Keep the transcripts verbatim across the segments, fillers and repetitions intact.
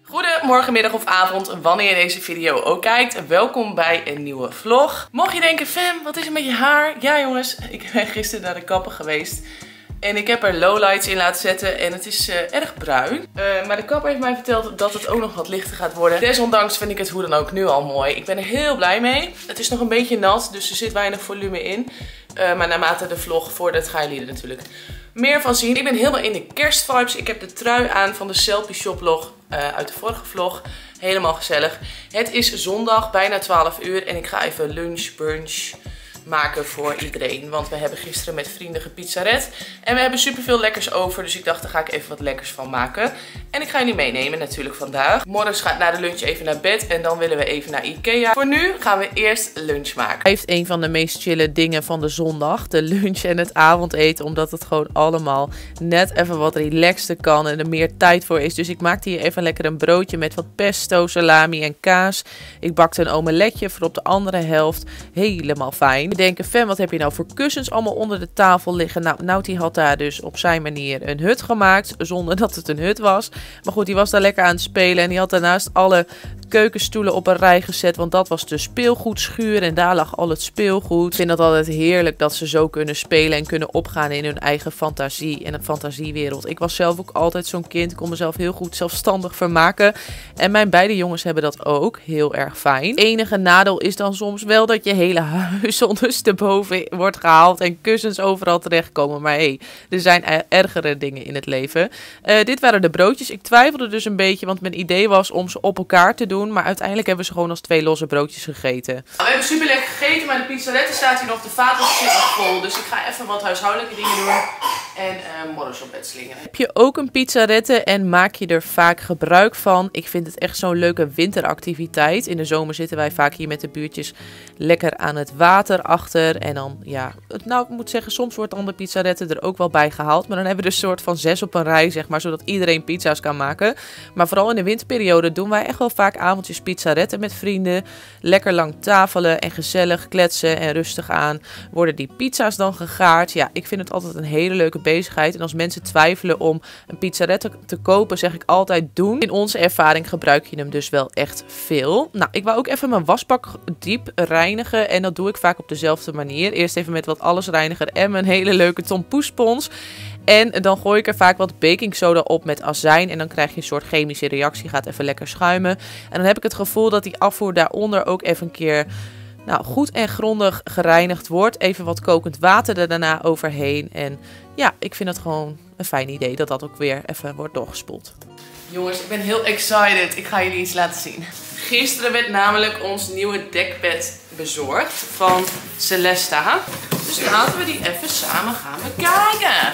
Goedemorgen, middag of avond, wanneer je deze video ook kijkt. Welkom bij een nieuwe vlog. Mocht je denken, Fem, wat is er met je haar? Ja jongens, ik ben gisteren naar de kapper geweest. En ik heb er lowlights in laten zetten en het is uh, erg bruin. Uh, maar de kapper heeft mij verteld dat het ook nog wat lichter gaat worden. Desondanks vind ik het hoe dan ook nu al mooi. Ik ben er heel blij mee. Het is nog een beetje nat, dus er zit weinig volume in. Uh, maar naarmate de vlog voordat gaan jullie er natuurlijk meer van zien. Ik ben helemaal in de kerstvibes. Ik heb de trui aan van de Selfie Shoplog uh, uit de vorige vlog. Helemaal gezellig. Het is zondag, bijna twaalf uur. En ik ga even lunch, brunch maken voor iedereen. Want we hebben gisteren met vrienden gepizzaret. En we hebben superveel lekkers over. Dus ik dacht, daar ga ik even wat lekkers van maken. En ik ga jullie meenemen natuurlijk vandaag. Morgen gaat na de lunch even naar bed. En dan willen we even naar Ikea. Voor nu gaan we eerst lunch maken. Hij heeft een van de meest chille dingen van de zondag. De lunch en het avondeten. Omdat het gewoon allemaal net even wat relaxter kan. En er meer tijd voor is. Dus ik maakte hier even lekker een broodje met wat pesto, salami en kaas. Ik bakte een omeletje voor op de andere helft. Helemaal fijn. Denken, Fem, wat heb je nou voor kussens allemaal onder de tafel liggen? Nou, Naughty had daar dus op zijn manier een hut gemaakt, zonder dat het een hut was. Maar goed, die was daar lekker aan het spelen en die had daarnaast alle keukenstoelen op een rij gezet, want dat was de speelgoedschuur en daar lag al het speelgoed. Ik vind het altijd heerlijk dat ze zo kunnen spelen en kunnen opgaan in hun eigen fantasie en een fantasiewereld. Ik was zelf ook altijd zo'n kind, ik kon mezelf heel goed zelfstandig vermaken en mijn beide jongens hebben dat ook, heel erg fijn. Enige nadeel is dan soms wel dat je hele huis ondersteboven wordt gehaald en kussens overal terechtkomen, maar hé, hey, er zijn ergere dingen in het leven. Uh, dit waren de broodjes, ik twijfelde dus een beetje, want mijn idee was om ze op elkaar te doen. Maar uiteindelijk hebben ze gewoon als twee losse broodjes gegeten. We hebben super lekker gegeten, maar de pizzaretten staat hier nog. De vaten zitten nog vol. Dus ik ga even wat huishoudelijke dingen doen. En uh, morgens op bed slingeren. Heb je ook een pizzarette en maak je er vaak gebruik van? Ik vind het echt zo'n leuke winteractiviteit. In de zomer zitten wij vaak hier met de buurtjes lekker aan het water achter. En dan, ja, nou ik moet zeggen, soms wordt dan de pizzarette er ook wel bij gehaald. Maar dan hebben we dus een soort van zes op een rij, zeg maar. Zodat iedereen pizza's kan maken. Maar vooral in de winterperiode doen wij echt wel vaak avondjes pizzaretten met vrienden. Lekker lang tafelen en gezellig kletsen en rustig aan. Worden die pizza's dan gegaard? Ja, ik vind het altijd een hele leuke bezigheid. En als mensen twijfelen om een pizzarette te kopen, zeg ik altijd doen. In onze ervaring gebruik je hem dus wel echt veel. Nou, ik wou ook even mijn wasbak diep reinigen. En dat doe ik vaak op dezelfde manier. Eerst even met wat allesreiniger en mijn hele leuke tompoespons. En dan gooi ik er vaak wat baking soda op met azijn. En dan krijg je een soort chemische reactie. Gaat even lekker schuimen. En dan heb ik het gevoel dat die afvoer daaronder ook even een keer nou, goed en grondig gereinigd wordt. Even wat kokend water er daarna overheen. En ja, ik vind het gewoon een fijn idee dat dat ook weer even wordt doorgespoeld. Jongens, ik ben heel excited. Ik ga jullie iets laten zien. Gisteren werd namelijk ons nieuwe dekbed bezorgd van Celesta. Dus laten we die even samen gaan bekijken.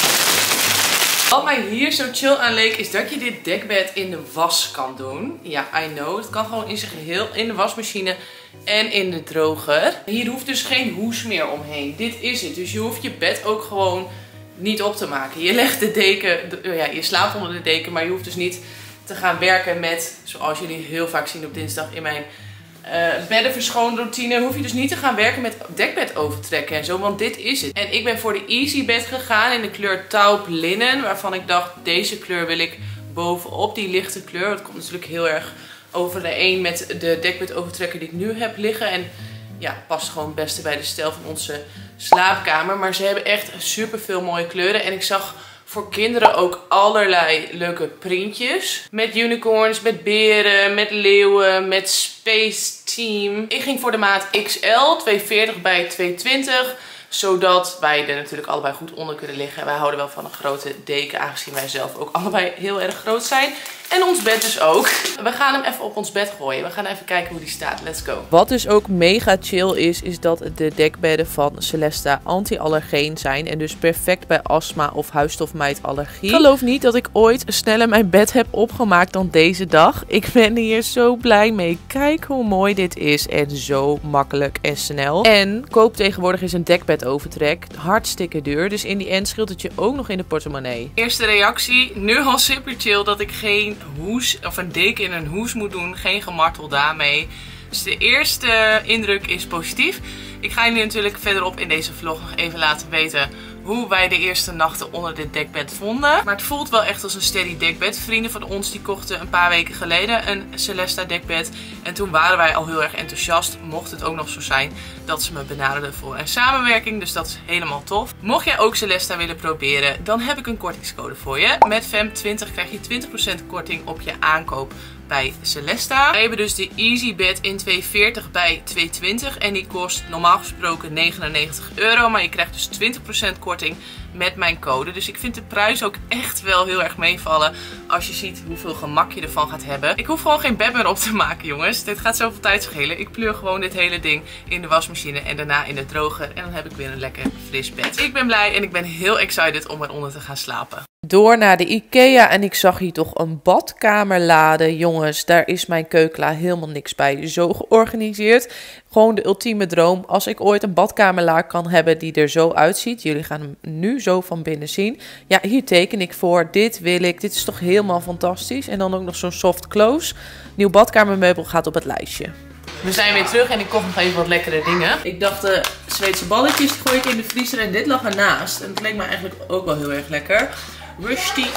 Wat mij hier zo chill aan leek is dat je dit dekbed in de was kan doen. Ja, I know. Het kan gewoon in zijn geheel in de wasmachine en in de droger. Hier hoeft dus geen hoes meer omheen. Dit is het. Dus je hoeft je bed ook gewoon niet op te maken. Je legt de deken, ja, je slaapt onder de deken, maar je hoeft dus niet te gaan werken met, zoals jullie heel vaak zien op dinsdag in mijn Uh, beddenverschoonroutine, hoef je dus niet te gaan werken met dekbed overtrekken en zo, want dit is het. En ik ben voor de Easy Bed gegaan in de kleur taupe linnen, waarvan ik dacht, deze kleur wil ik bovenop, die lichte kleur. Het komt natuurlijk heel erg overeen met de dekbed overtrekker die ik nu heb liggen. En ja, past gewoon het beste bij de stijl van onze slaapkamer. Maar ze hebben echt super veel mooie kleuren en ik zag voor kinderen ook allerlei leuke printjes. Met unicorns, met beren, met leeuwen, met Space Team. Ik ging voor de maat X L, tweehonderdveertig bij tweehonderdtwintig. Zodat wij er natuurlijk allebei goed onder kunnen liggen. Wij houden wel van een grote deken, aangezien wij zelf ook allebei heel erg groot zijn. En ons bed dus ook. We gaan hem even op ons bed gooien. We gaan even kijken hoe die staat. Let's go. Wat dus ook mega chill is, is dat de dekbedden van Celesta anti-allergeen zijn. En dus perfect bij astma of huisstofmijtallergie. Ik geloof niet dat ik ooit sneller mijn bed heb opgemaakt dan deze dag. Ik ben hier zo blij mee. Kijk hoe mooi dit is. En zo makkelijk en snel. En koop tegenwoordig is een dekbedovertrek. Hartstikke duur. Dus in die end scheelt het je ook nog in de portemonnee. Eerste reactie. Nu al super chill dat ik geen hoes of een deken in een hoes moet doen. Geen gemartel daarmee. Dus de eerste indruk is positief. Ik ga jullie natuurlijk verderop in deze vlog nog even laten weten hoe wij de eerste nachten onder dit dekbed vonden. Maar het voelt wel echt als een steady dekbed. Vrienden van ons die kochten een paar weken geleden een Celesta dekbed. En toen waren wij al heel erg enthousiast. Mocht het ook nog zo zijn dat ze me benaderden voor een samenwerking. Dus dat is helemaal tof. Mocht jij ook Celesta willen proberen, dan heb ik een kortingscode voor je. Met Fem twintig krijg je twintig procent korting op je aankoop bij Celesta. We hebben dus de Easy Bed in tweehonderdveertig bij tweehonderdtwintig. En die kost normaal gesproken negenennegentig euro. Maar je krijgt dus twintig procent korting met mijn code. Dus ik vind de prijs ook echt wel heel erg meevallen. Als je ziet hoeveel gemak je ervan gaat hebben. Ik hoef gewoon geen bed meer op te maken, jongens. Dit gaat zoveel tijd schelen. Ik pleur gewoon dit hele ding in de wasmachine. En daarna in de droger. En dan heb ik weer een lekker fris bed. Ik ben blij en ik ben heel excited om eronder te gaan slapen. Door naar de IKEA en ik zag hier toch een badkamerlade. Jongens, daar is mijn keukenla helemaal niks bij. Zo georganiseerd. Gewoon de ultieme droom. Als ik ooit een badkamerla kan hebben die er zo uitziet. Jullie gaan hem nu zo van binnen zien. Ja, hier teken ik voor. Dit wil ik. Dit is toch helemaal fantastisch. En dan ook nog zo'n soft close. Nieuw badkamermeubel gaat op het lijstje. We zijn weer terug en ik kocht nog even wat lekkere dingen. Ik dacht de Zweedse balletjes die gooi ik in de vriezer en dit lag ernaast. En het leek me eigenlijk ook wel heel erg lekker. Rusty,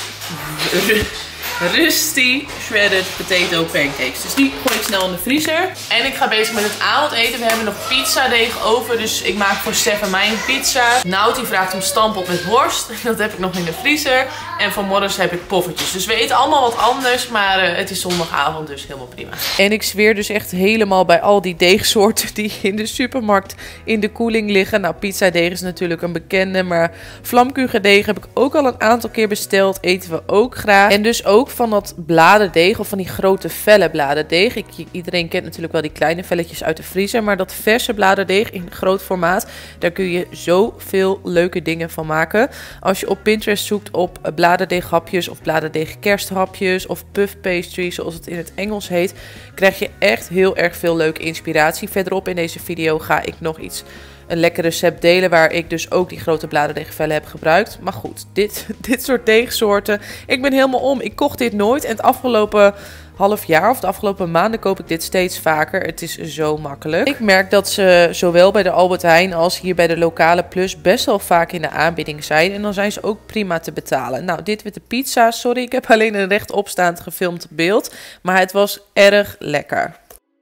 Rusty Shredded Potato Pancakes. Dus die gooi ik snel in de vriezer. En ik ga bezig met het avondeten. We hebben nog pizza deeg over. Dus ik maak voor Stef en mij een pizza. Nout die vraagt om stampot met worst. Dat heb ik nog in de vriezer. En van morgens heb ik poffertjes. Dus we eten allemaal wat anders. Maar uh, het is zondagavond, dus helemaal prima. En ik zweer dus echt helemaal bij al die deegsoorten die in de supermarkt in de koeling liggen. Nou, pizza deeg is natuurlijk een bekende. Maar vlamkugendeeg heb ik ook al een aantal keer besteld. Eten we ook graag. En dus ook van dat bladerdeeg of van die grote felle bladerdeeg. Ik, iedereen kent natuurlijk wel die kleine velletjes uit de vriezer. Maar dat verse bladerdeeg in groot formaat, daar kun je zoveel leuke dingen van maken. Als je op Pinterest zoekt op bladerdeeghapjes of bladerdeeg kersthapjes of puff pastry, zoals het in het Engels heet, krijg je echt heel erg veel leuke inspiratie. Verderop in deze video ga ik nog iets een lekker recept delen waar ik dus ook die grote bladerdeegvellen heb gebruikt. Maar goed, dit, dit soort deegsoorten. Ik ben helemaal om. Ik kocht dit nooit. En het afgelopen half jaar of de afgelopen maanden koop ik dit steeds vaker. Het is zo makkelijk. Ik merk dat ze zowel bij de Albert Heijn als hier bij de lokale Plus best wel vaak in de aanbieding zijn. En dan zijn ze ook prima te betalen. Nou, dit met de pizza. Sorry, ik heb alleen een rechtopstaand gefilmd beeld. Maar het was erg lekker.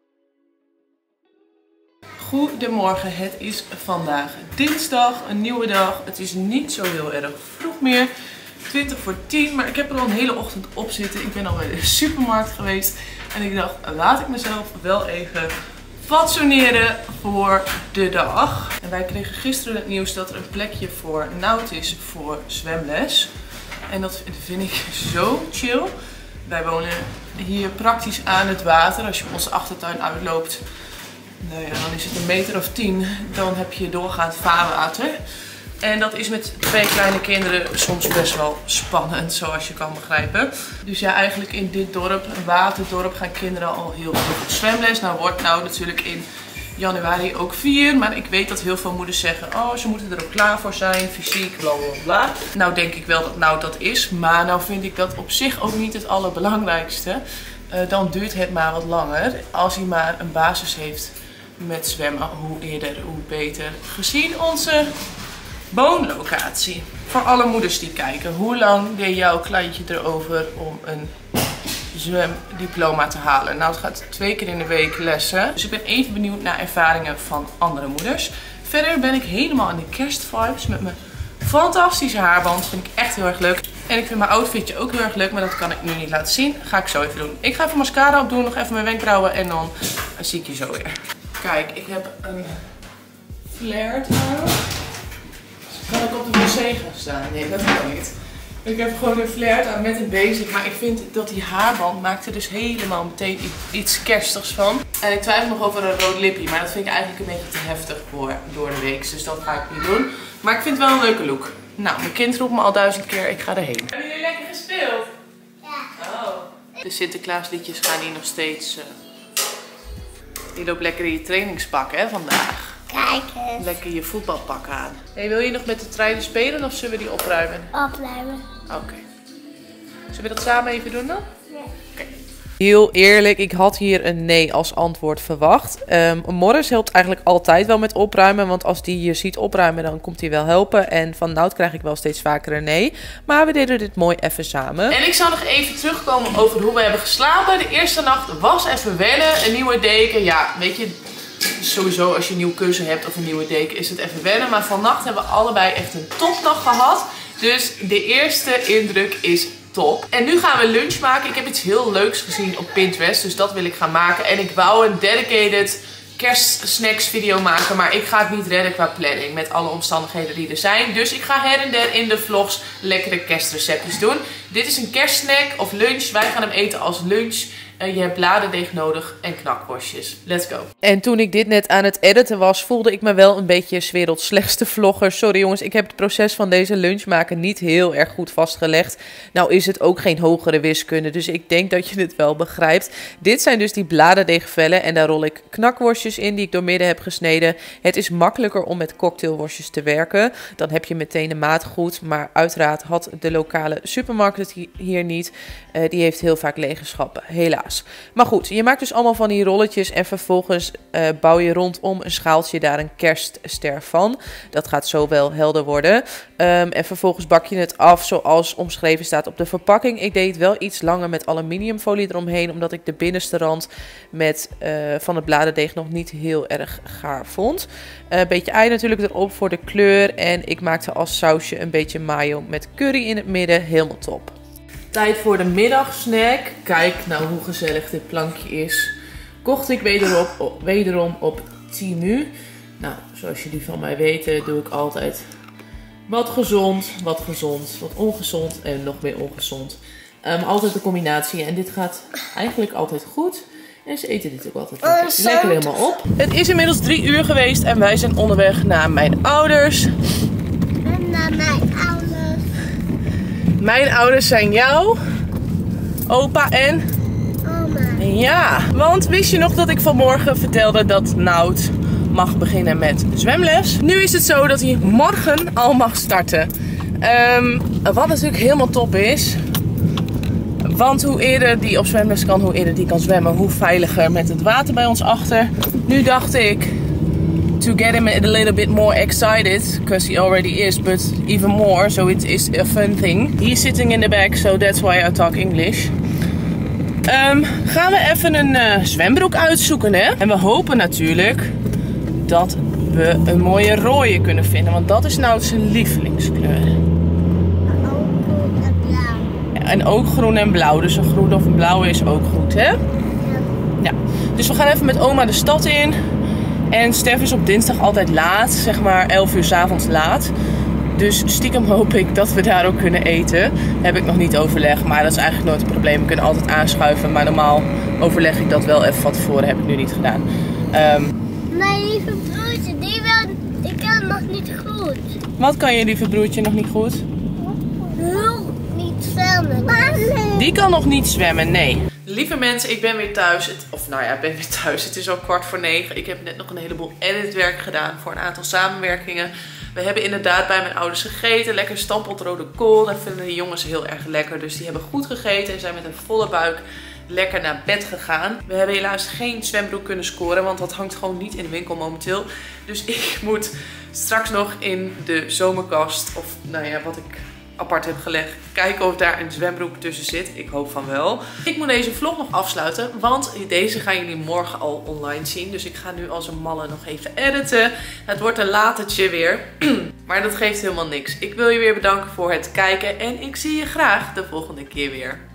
Goedemorgen, het is vandaag dinsdag, een nieuwe dag. Het is niet zo heel erg vroeg meer, twintig voor tien, maar ik heb er al een hele ochtend op zitten. Ik ben al bij de supermarkt geweest en ik dacht, laat ik mezelf wel even fatsoeneren voor de dag. En wij kregen gisteren het nieuws dat er een plekje voor Nout is voor zwemles. En dat vind ik zo chill. Wij wonen hier praktisch aan het water. Als je op onze achtertuin uitloopt, nou ja, dan is het een meter of tien. Dan heb je doorgaand vaarwater. En dat is met twee kleine kinderen soms best wel spannend, zoals je kan begrijpen. Dus ja, eigenlijk in dit dorp, een waterdorp, gaan kinderen al heel veel op zwemles. Nou wordt nou natuurlijk in januari ook vier. Maar ik weet dat heel veel moeders zeggen, oh, ze moeten er ook klaar voor zijn, fysiek, bla bla bla. Nou denk ik wel dat nou dat is. Maar nou vind ik dat op zich ook niet het allerbelangrijkste. Uh, dan duurt het maar wat langer. Als hij maar een basis heeft met zwemmen, hoe eerder, hoe beter. Gezien onze woonlocatie. Voor alle moeders die kijken, hoe lang deed jouw kleintje erover om een zwemdiploma te halen? Nou, het gaat twee keer in de week lessen. Dus ik ben even benieuwd naar ervaringen van andere moeders. Verder ben ik helemaal in de kerstvibes met mijn fantastische haarband. Vind ik echt heel erg leuk. En ik vind mijn outfitje ook heel erg leuk, maar dat kan ik nu niet laten zien. Ga ik zo even doen. Ik ga even mascara opdoen, nog even mijn wenkbrauwen en dan zie ik je zo weer. Kijk, ik heb een flare trui. Kan ik op de wc gaan staan? Nee, dat kan niet. Ik heb gewoon een flare aan met een basic, maar ik vind dat die haarband maakt er dus helemaal meteen iets kerstigs van. En ik twijfel nog over een rood lippie, maar dat vind ik eigenlijk een beetje te heftig voor door de week. Dus dat ga ik niet doen. Maar ik vind het wel een leuke look. Nou, mijn kind roept me al duizend keer, ik ga erheen. Hebben jullie lekker gespeeld? Ja. Oh. De Sinterklaasliedjes gaan hier nog steeds. Uh... Je loopt lekker in je trainingspak, hè, vandaag. Kijk eens. Lekker je voetbalpak aan. Hey, wil je nog met de treinen spelen of zullen we die opruimen? Opruimen. Oké. Okay. Zullen we dat samen even doen dan? Ja. Oké. Okay. Heel eerlijk, ik had hier een nee als antwoord verwacht. Um, Morris helpt eigenlijk altijd wel met opruimen. Want als die je ziet opruimen, dan komt hij wel helpen. En van Nout krijg ik wel steeds vaker een nee. Maar we deden dit mooi even samen. En ik zal nog even terugkomen over hoe we hebben geslapen. De eerste nacht was even wennen. Een nieuwe deken. Ja, weet je, sowieso als je een nieuw kussen hebt of een nieuwe deken is het even wennen. Maar vannacht hebben we allebei echt een topnacht gehad. Dus de eerste indruk is top. En nu gaan we lunch maken. Ik heb iets heel leuks gezien op Pinterest. Dus dat wil ik gaan maken. En ik wou een dedicated kerstsnacks video maken. Maar ik ga het niet redden qua planning. Met alle omstandigheden die er zijn. Dus ik ga her en der in de vlogs lekkere kerstreceptjes doen. Dit is een kerstsnack of lunch. Wij gaan hem eten als lunch. Uh, je hebt bladerdeeg nodig en knakworstjes. Let's go. En toen ik dit net aan het editen was, voelde ik me wel een beetje 's werelds slechtste vlogger. Sorry jongens, ik heb het proces van deze lunch maken niet heel erg goed vastgelegd. Nou is het ook geen hogere wiskunde, dus ik denk dat je het wel begrijpt. Dit zijn dus die bladerdeegvellen en daar rol ik knakworstjes in die ik doormidden heb gesneden. Het is makkelijker om met cocktailworstjes te werken. Dan heb je meteen de maat goed, maar uiteraard had de lokale supermarkt het hier niet. Uh, die heeft heel vaak lege schappen, helaas. Maar goed, je maakt dus allemaal van die rolletjes en vervolgens uh, bouw je rondom een schaaltje daar een kerstster van. Dat gaat zo wel helder worden. Um, en vervolgens bak je het af zoals omschreven staat op de verpakking. Ik deed het wel iets langer met aluminiumfolie eromheen, omdat ik de binnenste rand met, uh, van het bladerdeeg nog niet heel erg gaar vond. Een uh, beetje ei natuurlijk erop voor de kleur en ik maakte als sausje een beetje mayo met curry in het midden. Helemaal top. Tijd voor de middagsnack. Kijk nou hoe gezellig dit plankje is. Kocht ik wederom op, wederom op Temu. Nou, zoals jullie van mij weten doe ik altijd wat gezond, wat gezond, wat ongezond en nog meer ongezond. Um, altijd de combinatie en dit gaat eigenlijk altijd goed. En ze eten dit ook altijd lekker, lekker helemaal op. Het is inmiddels drie uur geweest en wij zijn onderweg naar mijn ouders. En naar mijn ouders. Mijn ouders zijn jou, opa en oma. Ja, want wist je nog dat ik vanmorgen vertelde dat Nout mag beginnen met zwemles? Nu is het zo dat hij morgen al mag starten. Um, wat natuurlijk helemaal top is. Want hoe eerder die op zwemles kan, hoe eerder die kan zwemmen, hoe veiliger met het water bij ons achter. Nu dacht ik, to get him a little bit more excited, because he already is, but even more, so it is a fun thing. He's sitting in the back, so that's why I talk English. Um, gaan we even een uh, zwembroek uitzoeken, hè? En we hopen natuurlijk dat we een mooie rode kunnen vinden, want dat is nou zijn lievelingskleur. En ook groen en blauw. Dus een groen of een blauwe is ook goed, hè? Ja. Ja. Dus we gaan even met oma de stad in. En Stef is op dinsdag altijd laat. Zeg maar elf uur 's avonds laat. Dus stiekem hoop ik dat we daar ook kunnen eten. Heb ik nog niet overlegd. Maar dat is eigenlijk nooit een probleem. We kunnen altijd aanschuiven. Maar normaal overleg ik dat wel even van tevoren. Heb ik nu niet gedaan. Um, Mijn lieve broertje, die, wil, die kan nog niet goed. Wat kan je lieve broertje nog niet goed? Heel niet zwemmen. Die kan nog niet zwemmen, nee. Lieve mensen, ik ben weer thuis. Het, of nou ja, ik ben weer thuis. Het is al kwart voor negen. Ik heb net nog een heleboel editwerk gedaan voor een aantal samenwerkingen. We hebben inderdaad bij mijn ouders gegeten. Lekker stampot rode kool. Dat vinden de jongens heel erg lekker. Dus die hebben goed gegeten en zijn met een volle buik lekker naar bed gegaan. We hebben helaas geen zwembroek kunnen scoren, want dat hangt gewoon niet in de winkel momenteel. Dus ik moet straks nog in de zomerkast, of nou ja, wat ik apart heb gelegd, kijken of daar een zwembroek tussen zit. Ik hoop van wel. Ik moet deze vlog nog afsluiten, want deze gaan jullie morgen al online zien. Dus ik ga nu als een malle nog even editen. Het wordt een latertje weer, maar dat geeft helemaal niks. Ik wil je weer bedanken voor het kijken en ik zie je graag de volgende keer weer.